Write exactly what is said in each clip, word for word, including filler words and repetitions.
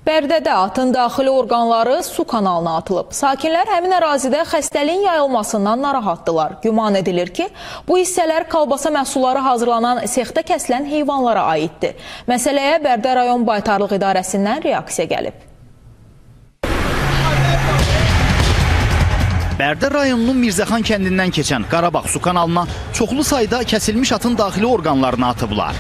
Bərdədə atın daxili orqanları su kanalına atılıb. Sakinlər həmin ərazidə xəstəliyin yayılmasından narahatdılar. Güman edilir ki, bu hissələr kalbasa məhsulları hazırlanan sexdə kəsilən heyvanlara aiddir. Məsələyə Bərdə rayon baytarlıq idarəsindən reaksiya gəlib. Bərdə rayonunun Mirzəxan kəndindən keçən Qarabağ su kanalına çoxlu sayda kəsilmiş atın daxili orqanlarını atıblar.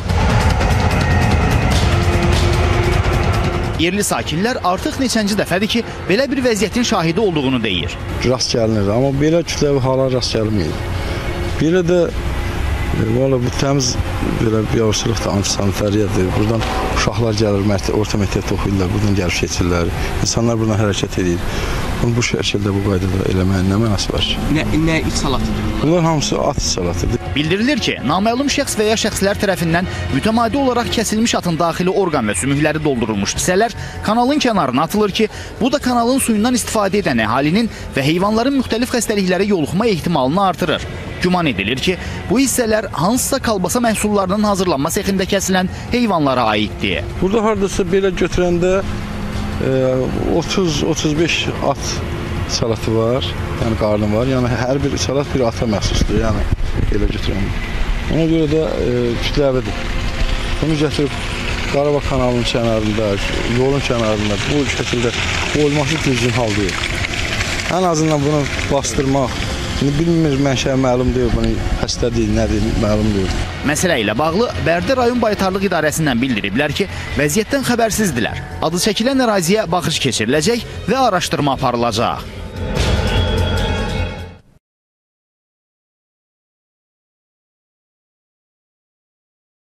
Yerli sakinlər artıq neçənci dəfədir ki, belə bir vəziyyətin şahidi olduğunu deyir. Rast gəlinir, amma belə kütləvi hala rast gəlməyir. Belə də valla bu təmiz belə biabırçılıq da antisanitariyadır. Buradan uşaqlar gəlir, orta məktəbdə oxuyurlar, buradan gəlib keçirlər. İnsanlar buradan hərəkət edir. Bu şəkildə, bu qaydada eləməyin nə mənası var ki? Nə, nə içalatıdır? Bunlar hamısı at içalatıdır. Bildirilir ki, naməlum şəxs və ya şəxslər tərəfindən mütəmadi olaraq kəsilmiş atın daxili orqan və sümükləri doldurulmuş hissələr kanalın kənarına atılır ki, bu da kanalın suyundan istifadə edən əhalinin və heyvanların müxtəlif xəstəliklərə yoluxma ehtimalını artırır. Güman edilir ki, bu hissələr hansısa kalbasa məhsullarının hazırlanma sexində kəsilən heyvanlara aiddir. Burada hardasa belə götürəndə otuz otuz beş at salatı var, yəni qarnı var. Yəni hər bir salat bir ata məxsusdur, yəni elə götürəndə. Ona görə də e, kütləvidir. Bunu gətirib Qarabağ kanalının kənarında, yolun kənarında bu şəkildə olması düzgün hal deyil. Ən azından bunu bastırmaq, bilmir, mənşə məlum deyil, bunu xəstə deyil, nədir, məlum deyil. Məsələ ilə bağlı Bərdə rayon baytarlıq idarəsindən bildiriblər ki, vəziyyətdən xəbərsizdilər. Adı çəkilən əraziyə baxış keçiriləcək və araşdırma aparılacaq.